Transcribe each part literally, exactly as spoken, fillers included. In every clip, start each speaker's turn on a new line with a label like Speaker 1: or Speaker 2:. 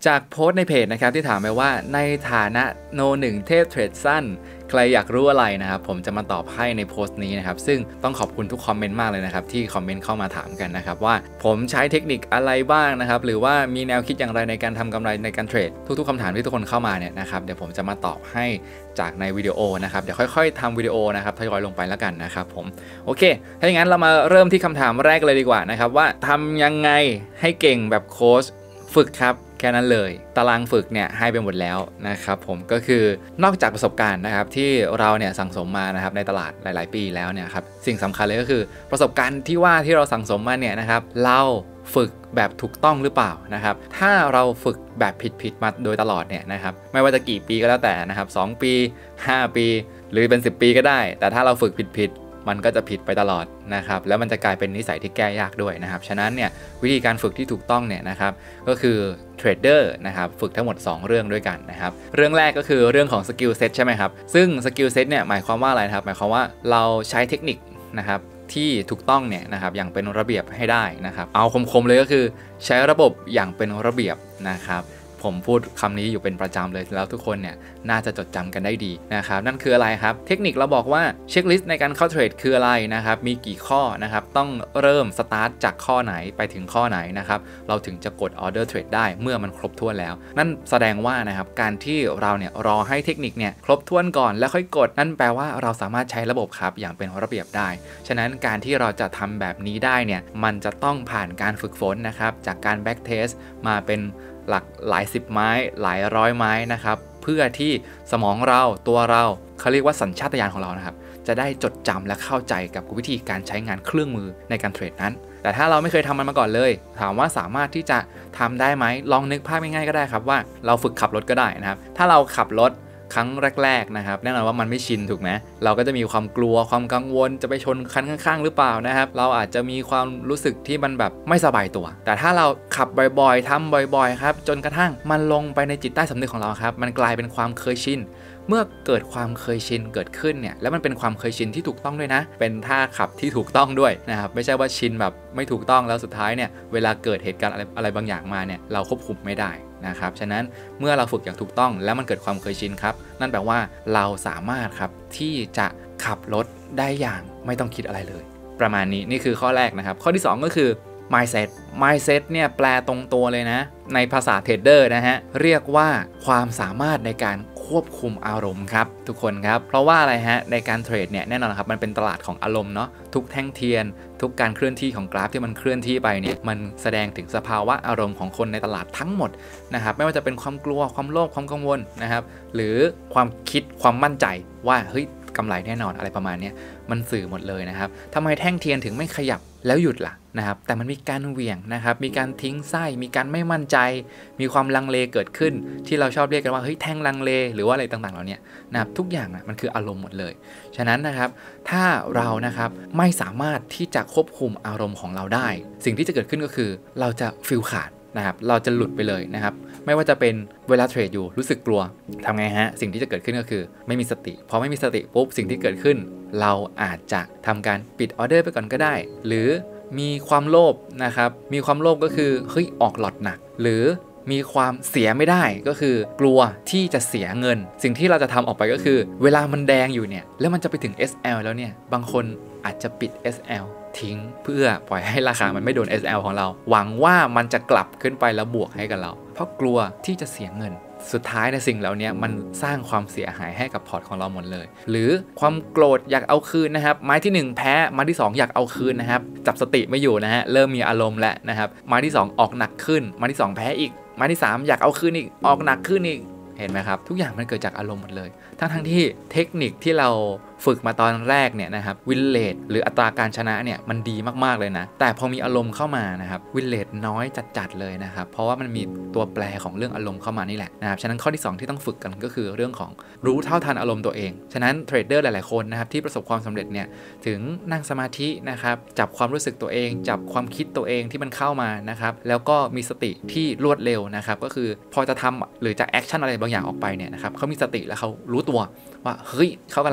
Speaker 1: จากโพสต์ในเพจนะครับที่ถามไปว่าในฐานะโนหนึ่งเทพเทรดสั้นใครอยากรู้อะไรนะครับผมจะมาตอบให้ในโพสต์นี้นะครับซึ่งต้องขอบคุณทุกคอมเมนต์มากเลยนะครับที่คอมเมนต์เข้ามาถามกันนะครับว่าผมใช้เทคนิคอะไรบ้างนะครับหรือว่ามีแนวคิดอย่างไรในการทำกำไรในการเทรดทุกๆคำถามที่ทุกคนเข้ามาเนี่ยนะครับเดี๋ยวผมจะมาตอบให้จากในวิดีโอนะครับเดี๋ยวค่อยๆทำวิดีโอนะครับทยอยลงไปแล้วกันนะครับผมโอเคถ้าอย่างนั้นเรามาเริ่มที่คำถามแรกเลยดีกว่านะครับว่าทำยังไงให้เก่งแบบโค้ชฝึกครับแค่นั้นเลยตารางฝึกเนี่ยให้ไปหมดแล้วนะครับผมก็คือนอกจากประสบการณ์นะครับที่เราเนี่ยสั่งสมมานะครับในตลาดหลายๆปีแล้วเนี่ยครับสิ่งสำคัญเลยก็คือประสบการณ์ที่ว่าที่เราสั่งสมมาเนี่ยนะครับเราฝึกแบบถูกต้องหรือเปล่านะครับถ้าเราฝึกแบบผิดๆมาโดยตลอดเนี่ยนะครับไม่ว่าจะกี่ปีก็แล้วแต่นะครับสองปีห้าปีหรือเป็นสิบปีก็ได้แต่ถ้าเราฝึกผิดๆมันก็จะผิดไปตลอดนะครับแล้วมันจะกลายเป็นนิสัยที่แก้ยากด้วยนะครับฉะนั้นเนี่ยวิธีการฝึกที่ถูกต้องเนี่ยนะครับก็คือเทรดเดอร์นะครับฝึกทั้งหมดสองเรื่องด้วยกันนะครับเรื่องแรกก็คือเรื่องของสกิลเซ็ตใช่ไหมครับซึ่งสกิลเซ็ตเนี่ยหมายความว่าอะไรครับหมายความว่าเราใช้เทคนิคนะครับที่ถูกต้องเนี่ยนะครับอย่างเป็นระเบียบให้ได้นะครับเอาคมๆเลยก็คือใช้ระบบอย่างเป็นระเบียบนะครับผมพูดคำนี้อยู่เป็นประจำเลยแล้วทุกคนเนี่ยน่าจะจดจำกันได้ดีนะครับนั่นคืออะไรครับเทคนิคเราบอกว่าเช็คลิสต์ในการเข้าเทรดคืออะไรนะครับมีกี่ข้อนะครับต้องเริ่มสตาร์ทจากข้อไหนไปถึงข้อไหนนะครับเราถึงจะกดออเดอร์เทรดได้เมื่อมันครบถ้วนแล้วนั่นแสดงว่านะครับการที่เราเนี่ยรอให้เทคนิคเนี่ยครบถ้วนก่อนแล้วค่อยกดนั่นแปลว่าเราสามารถใช้ระบบครับอย่างเป็นระเบียบได้ฉะนั้นการที่เราจะทำแบบนี้ได้เนี่ยมันจะต้องผ่านการฝึกฝนนะครับจากการแบ็กเทสมาเป็นหลักหลายสิบไม้หลายร้อยไม้นะครับเพื่อที่สมองเราตัวเราเขาเรียกว่าสัญชาตญาณของเรานะครับจะได้จดจำและเข้าใจกับวิธีการใช้งานเครื่องมือในการเทรดนั้นแต่ถ้าเราไม่เคยทำมันมาก่อนเลยถามว่าสามารถที่จะทำได้ไหมลองนึกภาพง่ายๆก็ได้ครับว่าเราฝึกขับรถก็ได้นะครับถ้าเราขับรถครั้งแรกๆนะครับแน่นอนว่ามันไม่ชินถูกไหมเราก็จะมีความกลัวความกังวลจะไปชนคันข้างๆหรือเปล่านะครับเราอาจจะมีความรู้สึกที่มันแบบไม่สบายตัวแต่ถ้าเราขับบ่อยๆทำบ่อยๆครับจนกระทั่งมันลงไปในจิตใต้สำนึกของเราครับมันกลายเป็นความเคยชินเมื่อเกิดความเคยชินเกิดขึ้นเนี่ยแล้วมันเป็นความเคยชินที่ถูกต้องด้วยนะเป็นท่าขับที่ถูกต้องด้วยนะครับไม่ใช่ว่าชินแบบไม่ถูกต้องแล้วสุดท้ายเนี่ยเวลาเกิดเหตุการณ์อะไรอะไรบางอย่างมาเนี่ยเราควบคุมไม่ได้นะครับฉะนั้นเมื่อเราฝึกอย่างถูกต้องแล้วมันเกิดความเคยชินครับนั่นแปลว่าเราสามารถครับที่จะขับรถได้อย่างไม่ต้องคิดอะไรเลยประมาณนี้นี่คือข้อแรกนะครับข้อที่สองก็คือ mindset mindset เนี่ยแปลตรงตัวเลยนะในภาษาเทรดเดอร์นะฮะเรียกว่าความสามารถในการควบคุมอารมณ์ครับทุกคนครับเพราะว่าอะไรฮะในการเทรดเนี่ยแน่นอนครับมันเป็นตลาดของอารมณ์เนาะทุกแท่งเทียนทุกการเคลื่อนที่ของกราฟที่มันเคลื่อนที่ไปเนี่ยมันแสดงถึงสภาวะอารมณ์ของคนในตลาดทั้งหมดนะครับไม่ว่าจะเป็นความกลัวความโลภความกังวลนะครับหรือความคิดความมั่นใจว่าเฮ้ยกำไรแน่นอนอะไรประมาณนี้มันสื่อหมดเลยนะครับทำไมแท่งเทียนถึงไม่ขยับแล้วหยุดล่ะนะครับแต่มันมีการเหวี่ยงนะครับมีการทิ้งไส้มีการไม่มั่นใจมีความลังเลเกิดขึ้นที่เราชอบเรียกกันว่าเฮ้ยแท่งลังเลหรือว่าอะไรต่างๆเหล่านี้นะครับทุกอย่างนะมันคืออารมณ์หมดเลยฉะนั้นนะครับถ้าเรานะครับไม่สามารถที่จะควบคุมอารมณ์ของเราได้สิ่งที่จะเกิดขึ้นก็คือเราจะฟีลขาดนะครับเราจะหลุดไปเลยนะครับไม่ว่าจะเป็นเวลาเทรดอยู่รู้สึกกลัวทำไงฮะสิ่งที่จะเกิดขึ้นก็คือไม่มีสติพอไม่มีสติปุ๊บสิ่งที่เกิดขึ้นเราอาจจะทำการปิดออเดอร์ไปก่อนก็ได้หรือมีความโลภนะครับมีความโลภก็คือเฮ้ยออกหลอดหนักหรือมีความเสียไม่ได้ก็คือกลัวที่จะเสียเงินสิ่งที่เราจะทำออกไปก็คือเวลามันแดงอยู่เนี่ยแล้วมันจะไปถึง เอส แอล แล้วเนี่ยบางคนอาจจะปิด เอส แอล ทิ้งเพื่อปล่อยให้ราคามันไม่โดน เอส แอล ของเราหวังว่ามันจะกลับขึ้นไปแล้วบวกให้กับเราเพราะกลัวที่จะเสียเงินสุดท้ายในสิ่งเหล่านี้มันสร้างความเสียหายให้กับพอร์ตของเราหมดเลยหรือความโกรธอยากเอาคืนนะครับไม้ที่หนึ่งแพ้ไม้ที่สองอยากเอาคืนนะครับจับสติไม่อยู่นะฮะเริ่มมีอารมณ์แล้วนะครับไม้ที่สองออกหนักขึ้นไม้ที่สองแพ้อีกไม้ที่สามอยากเอาคืนอีกออกหนักขึ้นอีกเห็นไหมครับทุกอย่างมันเกิดจากอารมณ์หมดเลยทั้งทั้งที่เทคนิคที่เราฝึกมาตอนแรกเนี่ยนะครับวินเลทหรืออัตราการชนะเนี่ยมันดีมากๆเลยนะแต่พอมีอารมณ์เข้ามานะครับวินเลทน้อยจัดๆเลยนะครับเพราะว่ามันมีตัวแปรของเรื่องอารมณ์เข้ามานี่แหละนะครับฉะนั้นข้อที่สองที่ต้องฝึกกันก็คือเรื่องของรู้เท่าทันอารมณ์ตัวเองฉะนั้นเทรดเดอร์หลายๆคนนะครับที่ประสบความสำเร็จเนี่ยถึงนั่งสมาธินะครับจับความรู้สึกตัวเองจับความคิดตัวเองที่มันเข้ามานะครับแล้วก็มีสติที่รวดเร็วนะครับก็คือพอจะทำหรือจะแอคชั่นอะไรบางอย่างออกไปเนี่ยนะครับเขามีสติแล้วเขารู้ตัวว่าเฮ้ยเขากำลังโกรธอยู่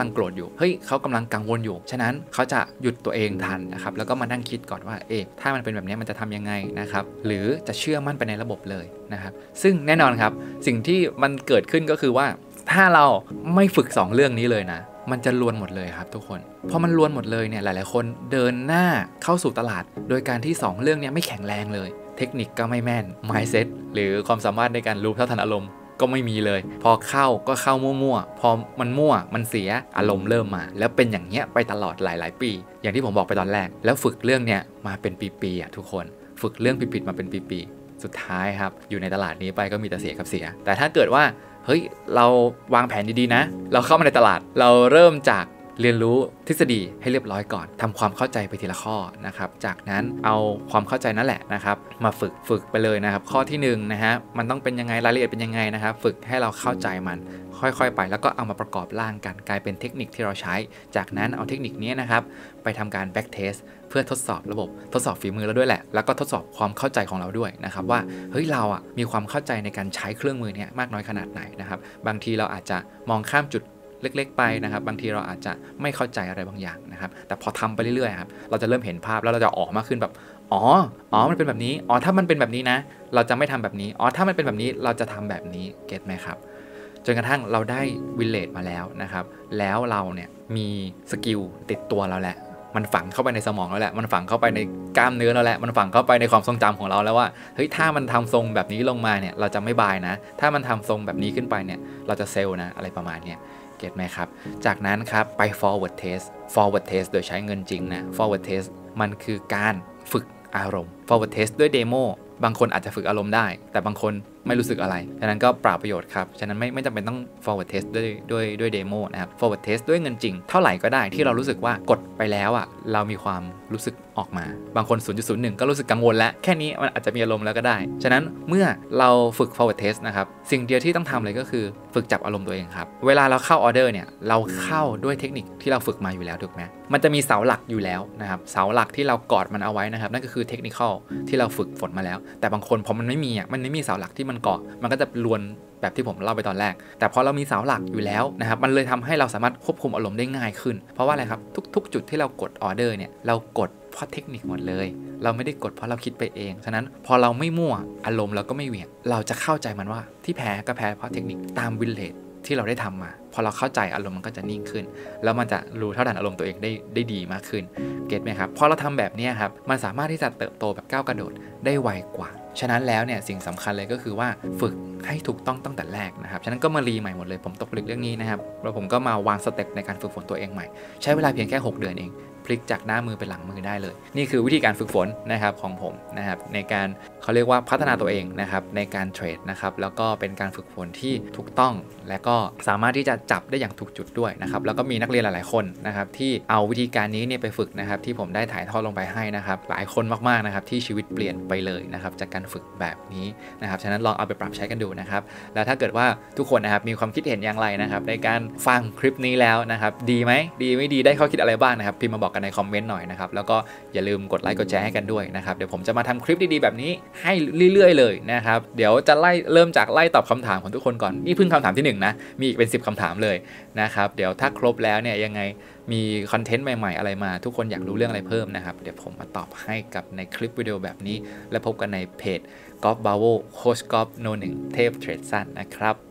Speaker 1: เฮ้ยเขากำลังกังวลอยู่ฉะนั้นเขาจะหยุดตัวเองทันนะครับแล้วก็มานั่งคิดก่อนว่าเอ๊ะถ้ามันเป็นแบบนี้มันจะทำยังไงนะครับหรือจะเชื่อมั่นไปในระบบเลยนะครับซึ่งแน่นอนครับสิ่งที่มันเกิดขึ้นก็คือว่าถ้าเราไม่ฝึกสองเรื่องนี้เลยนะมันจะลวนหมดเลยครับทุกคนพอมันลวนหมดเลยเนี่ยหลายๆคนเดินหน้าเข้าสู่ตลาดโดยการที่สองเรื่องนี้ไม่แข็งแรงเลยเทคนิคก็ไม่แม่น mindset หรือความสามารถในการรู้เท่าทันอารมณ์ก็ไม่มีเลยพอเข้าก็เข้ามั่วๆพอมันมั่วมันเสียอารมณ์เริ่มมาแล้วเป็นอย่างเงี้ยไปตลอดหลายๆปีอย่างที่ผมบอกไปตอนแรกแล้วฝึกเรื่องเนี้ยมาเป็นปีๆอ่ะทุกคนฝึกเรื่องผิดๆมาเป็นปีๆสุดท้ายครับอยู่ในตลาดนี้ไปก็มีแต่เสียกับเสียแต่ถ้าเกิดว่าเฮ้ยเราวางแผนดีๆนะเราเข้ามาในตลาดเราเริ่มจากเรียนรู้ทฤษฎีให้เรียบร้อยก่อนทำความเข้าใจไปทีละข้อนะครับจากนั้นเอาความเข้าใจนั่นแหละนะครับมาฝึกฝึกไปเลยนะครับข้อที่หนึ่งนะฮะมันต้องเป็นยังไงรายละเอียดเป็นยังไงนะครับฝึกให้เราเข้าใจมันค่อยๆไปแล้วก็เอามาประกอบร่างกันกลายเป็นเทคนิคที่เราใช้จากนั้นเอาเทคนิคนี้นะครับไปทำการ back test เพื่อทดสอบระบบทดสอบฝีมือเราด้วยแหละแล้วก็ทดสอบความเข้าใจของเราด้วยนะครับว่าเฮ้ยเราอ่ะมีความเข้าใจในการใช้เครื่องมือนี้มากน้อยขนาดไหนนะครับบางทีเราอาจจะมองข้ามจุดเล็กๆไปนะครับบางทีเราอาจจะไม่เข้าใจอะไรบางอย่างนะครับแต่พอทำไปเรื่อยๆครับเราจะเริ่มเห็นภาพแล้วเราจะออกมาขึ้นแบบอ๋ออ๋อมันเป็นแบบนี้อ๋อถ้ามันเป็นแบบนี้นะเราจะไม่ทำแบบนี้อ๋อถ้ามันเป็นแบบนี้เราจะทำแบบนี้เก็ตไหมครับจนกระทั่งเราได้วิลเลจมาแล้วนะครับแล้วเราเนี่ยมีสกิลติดตัวเราแหละมันฝังเข้าไปในสมองแล้วแหละมันฝังเข้าไปในกล้ามเนื้อเราแหละมันฝังเข้าไปในความทรงจำของเราแล้วว่าเฮ้ยถ้ามันทำทรงแบบนี้ลงมาเนี่ยเราจะไม่บายนะถ้ามันทำทรงแบบนี้ขึ้นไปเนี่ยเราจะเซลล์นะอะไรประมาณเนี้ยเก็ตไหมครับจากนั้นครับไป forward test forward test โดยใช้เงินจริงนะ forward test มันคือการฝึกอารมณ์ forward test ด้วยเดโมบางคนอาจจะฝึกอารมณ์ได้แต่บางคนไม่รู้สึกอะไรฉะนั้นก็เปล่าประโยชน์ครับฉะนั้นไม่ไม่จำเป็นต้อง forward test ด้วยด้วยด้วยเดโมนะครับ forward test ด้วยเงินจริงเท่าไหร่ก็ได้ที่เรารู้สึกว่ากดไปแล้วอ่ะเรามีความรู้สึกออกมาบางคน ศูนย์จุดศูนย์หนึ่ง ก็รู้สึกกังวลแล้วแค่นี้มันอาจจะมีอารมณ์แล้วก็ได้ฉะนั้นเมื่อเราฝึก forward test นะครับสิ่งเดียวที่ต้องทำเลยก็คือฝึกจับอารมณ์ตัวเองครับเวลาเราเข้าออเดอร์เนี่ยเราเข้าด้วยเทคนิคที่เราฝึกมาอยู่แล้วถูกไหมมันจะมีเสาหลักอยู่แล้วนะครับเสาหลักที่เรากอดมันเอาไว้นะครับนั่นก็คือเทคนิคที่เราฝึกฝนมาแล้วแต่บางคนพอมันไม่มีอ่ะมันไม่มีเสาหลักที่มันเกาะมันก็จะลวนแบบที่ผมเล่าไปตอนแรกแต่พอเรามีเสาหลักอยู่แล้วนะครับมันเลยทำให้เราสามารถควบคุมอารมณ์ได้ง่ายขึ้นเพราะว่าอะไรครับทุกๆจุดที่เรากดออเดอร์เนี่ยเรากดเพราะเทคนิคหมดเลยเราไม่ได้กดเพราะเราคิดไปเองฉะนั้นพอเราไม่มั่วอารมณ์เราก็ไม่เหวี่ยงเราจะเข้าใจมันว่าที่แพ้ก็แพ้เพราะเทคนิคตามวิลเลจที่เราได้ทำมาพอเราเข้าใจอารมณ์มันก็จะนิ่งขึ้นแล้วมันจะรู้เท่าทันอารมณ์ตัวเองได้ได้ดีมากขึ้นเก็ตไหมครับพอเราทำแบบนี้ครับมันสามารถที่จะเติบโตแบบก้าวกระโดดได้ไวกว่าฉะนั้นแล้วเนี่ยสิ่งสำคัญเลยก็คือว่าฝึกให้ถูกต้องตั้งแต่แรกนะครับฉะนั้นก็มารีใหม่หมดเลยผมตกผลึกเรื่องนี้นะครับแล้วผมก็มาวางสเต็ปในการฝึกฝนตัวเองใหม่ใช้เวลาเพียงแค่หกเดือนเองพลิกจากหน้ามือเป็นหลังมือได้เลยนี่คือวิธีการฝึกฝนนะครับของผมนะครับในการเขาเรียกว่าพัฒนาตัวเองนะครับในการเทรดนะครับแล้วก็เป็นการฝึกฝนที่ถูกต้องและก็สามารถที่จะจับได้อย่างถูกจุดด้วยนะครับแล้วก็มีนักเรียนหลายๆคนนะครับที่เอาวิธีการนี้เนี่ยไปฝึกนะครับที่ผมได้ถ่ายทอดลงไปให้นะครับหลายคนมากๆนะครับที่ชีวิตเปลี่ยนไปเลยนะครับจากการฝึกแบบนี้นะครับฉะนั้นลองเอาไปปรับใช้กันดูนะครับแล้วถ้าเกิดว่าทุกคนนะครับมีความคิดเห็นอย่างไรนะครับในการฟังคลิปนี้แล้วนะครับดีไหมดีไม่ดีได้ข้อคิดอะไรบ้างนะครับพิมพ์มาบอกกันในคอมเมนต์หน่อยนะครับแล้วก็อย่าลืมกดไลค์กดแชร์ให้กันด้วยนะครับเดี๋ยวผมจะมาทำคลิปดีๆแบบนี้ให้เรื่อยๆเลยนะครับเดี๋ยวจะไล่เริ่มจากไล่ตอบคำถามของทุกคนก่อนนี่เพิ่งคำถามที่หนึ่งนะมีอีกเป็นสิบคำถามเลยนะครับเดี๋ยวถ้าครบแล้วเนี่ยยังไงมีคอนเทนต์ใหม่ๆอะไรมาทุกคนอยากรู้เรื่องอะไรเพิ่มนะครับเดี๋ยวผมมาตอบให้กับในคลิปวิดีโอแบบนี้และพบกันในเพจกอล์ฟบาโวโค้ชกอล์ฟโนหนึ่งเทพเทรดสั้นนะครับ